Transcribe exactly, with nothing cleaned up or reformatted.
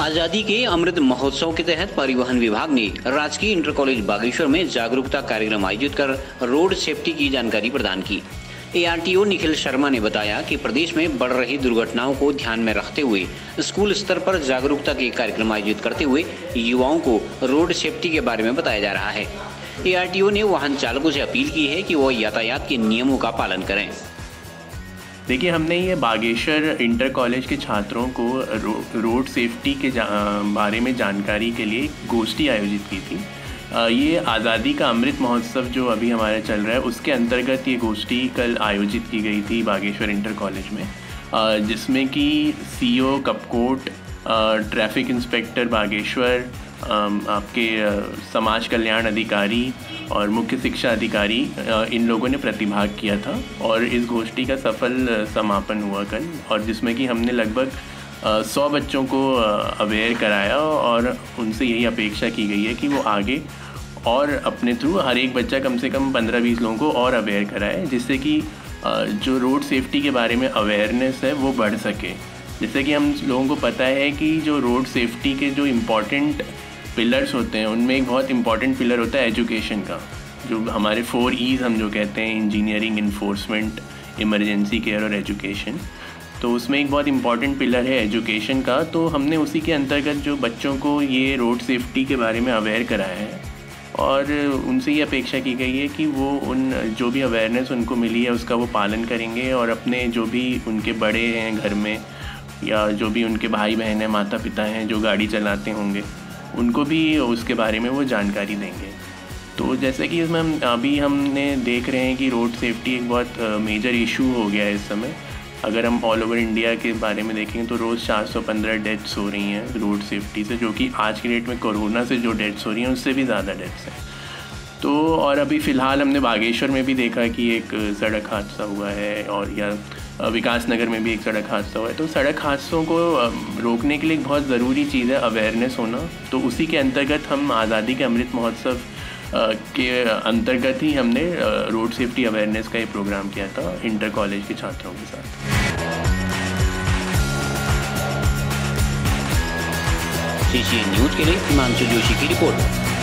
आजादी के अमृत महोत्सव के तहत परिवहन विभाग ने राजकीय इंटर कॉलेज बागेश्वर में जागरूकता कार्यक्रम आयोजित कर रोड सेफ्टी की जानकारी प्रदान की। एआरटीओ निखिल शर्मा ने बताया कि प्रदेश में बढ़ रही दुर्घटनाओं को ध्यान में रखते हुए स्कूल स्तर पर जागरूकता के कार्यक्रम आयोजित करते हुए युवाओं को रोड सेफ्टी के बारे में बताया जा रहा है। एआरटीओ ने वाहन चालकों से अपील की है कि वो यातायात के नियमों का पालन करें। देखिए, हमने ये बागेश्वर इंटर कॉलेज के छात्रों को रो, रोड सेफ्टी के बारे में जानकारी के लिए गोष्ठी आयोजित की थी। ये आज़ादी का अमृत महोत्सव जो अभी हमारा चल रहा है उसके अंतर्गत ये गोष्ठी कल आयोजित की गई थी बागेश्वर इंटर कॉलेज में, जिसमें कि CO Kapkot, traffic inspector Bageshwar, आपके समाज कल्याण अधिकारी और मुख्य शिक्षा अधिकारी, इन लोगों ने प्रतिभाग किया था और इस गोष्ठी का सफल समापन हुआ कल, और जिसमें कि हमने लगभग सौ बच्चों को अवेयर कराया और उनसे यही अपेक्षा की गई है कि वो आगे और अपने थ्रू हर एक बच्चा कम से कम पंद्रह बीस लोगों को और अवेयर कराए, जिससे कि जो रोड सेफ्टी के बारे में अवेयरनेस है वो बढ़ सके। जैसे कि हम लोगों को पता है कि जो रोड सेफ्टी के जो इम्पॉर्टेंट पिलर्स होते हैं उनमें एक बहुत इंपॉर्टेंट पिलर होता है एजुकेशन का, जो हमारे फोर ईज हम जो कहते हैं, इंजीनियरिंग, इन्फोर्समेंट, इमरजेंसी केयर और एजुकेशन। तो उसमें एक बहुत इंपॉर्टेंट पिलर है एजुकेशन का। तो हमने उसी के अंतर्गत जो बच्चों को ये रोड सेफ्टी के बारे में अवेयर कराया है और उनसे ये अपेक्षा की गई है कि वो उन जो भी अवेयरनेस उनको मिली है उसका वो पालन करेंगे और अपने जो भी उनके बड़े हैं घर में या जो भी उनके भाई बहन हैं, माता पिता हैं जो गाड़ी चलाते होंगे, उनको भी उसके बारे में वो जानकारी देंगे। तो जैसे कि इसमें हम अभी हमने देख रहे हैं कि रोड सेफ्टी एक बहुत मेजर इशू हो गया है इस समय। अगर हम ऑल ओवर इंडिया के बारे में देखें तो रोज़ चार सौ पंद्रह डेथ्स हो रही हैं रोड सेफ्टी से, जो कि आज की डेट में कोरोना से जो डेथ्स हो रही हैं उससे भी ज़्यादा डेथ्स हैं। तो और अभी फ़िलहाल हमने बागेश्वर में भी देखा कि एक सड़क हादसा हुआ है और या विकास नगर में भी एक सड़क हादसा हुआ है। तो सड़क हादसों को रोकने के लिए एक बहुत ज़रूरी चीज़ है अवेयरनेस होना। तो उसी के अंतर्गत हम आज़ादी के अमृत महोत्सव के अंतर्गत ही हमने रोड सेफ्टी अवेयरनेस का ये प्रोग्राम किया था इंटर कॉलेज के छात्रों के साथ। सीसीएन न्यूज़ के लिए हिमांशु जोशी की रिपोर्ट।